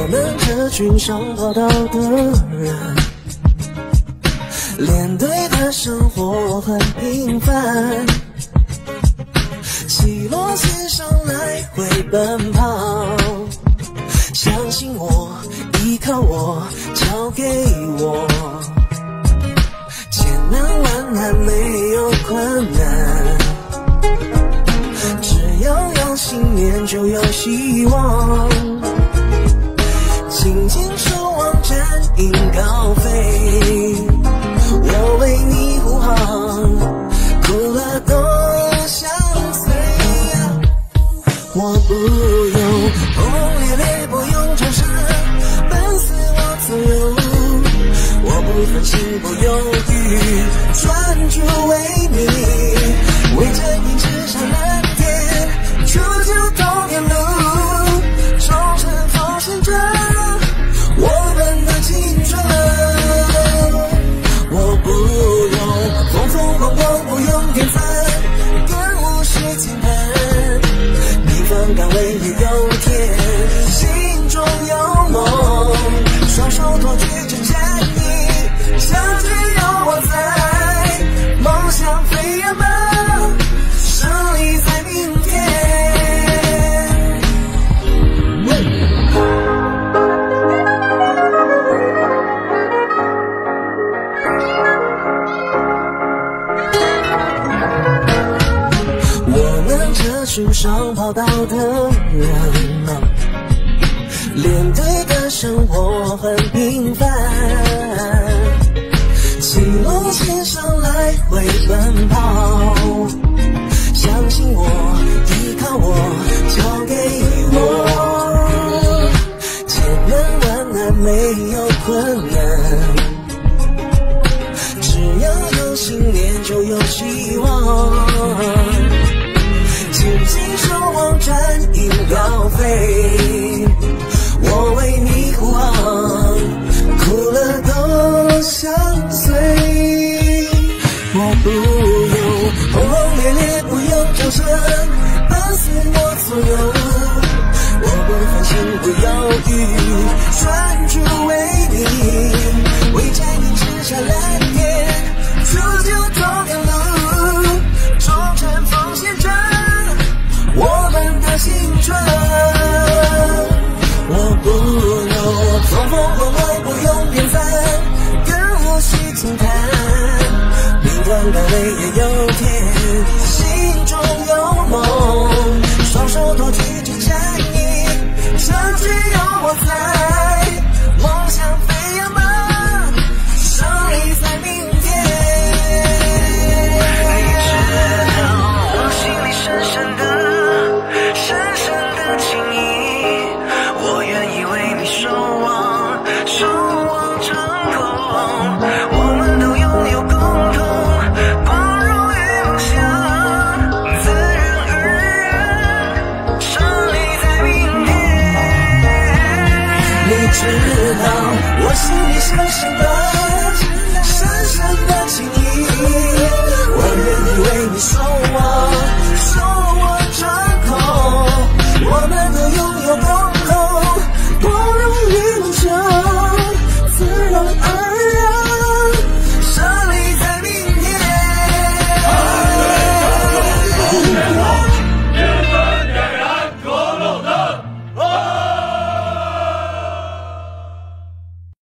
我们这群想跑道的人，连队的生活很平凡，起落线上来回奔跑。相信我，依靠我，交给我，千难万难没有困难，只要有信念就有希望，紧紧守望战鹰高飞，我为你护航，哭了都相随，我不用轰轰烈烈，不用战胜，奔死我左右，我不分心不犹豫，专注为你，为真命只上蓝天，出就头天路，终身奉献着我们的青春。我不用风风光光，不用点赞，更无需键盘，逆风敢为也有天，心中有梦，双手托举真战役，相聚有我在，梦想飞扬吧，胜利在明天。我们这群上跑道的人啊，连队的生活很平凡，起落线上来回奔跑，相信我，依靠我，交给我，千难万难没有困难，只要有信念就有希望，紧紧守望战鹰高飞，我为你护航，哭了都相随，我不用轰轰烈烈，不用掌声，奔死我左右，我不分心不犹豫，专注为你，为战鹰只下蓝天，铸就头天路，忠诚奉献着我们的青春。我不用风风光光，不用点赞，更无需惊叹，命团高飞也有天，心中有梦，双手托举真战役，相聚有我在，梦想飞扬吧，胜利在明天。你知道我心里深深的情谊，我愿意为你守望成空，我们都拥有共同光荣与梦想，自然而然胜利在明天。你知道我心里深深的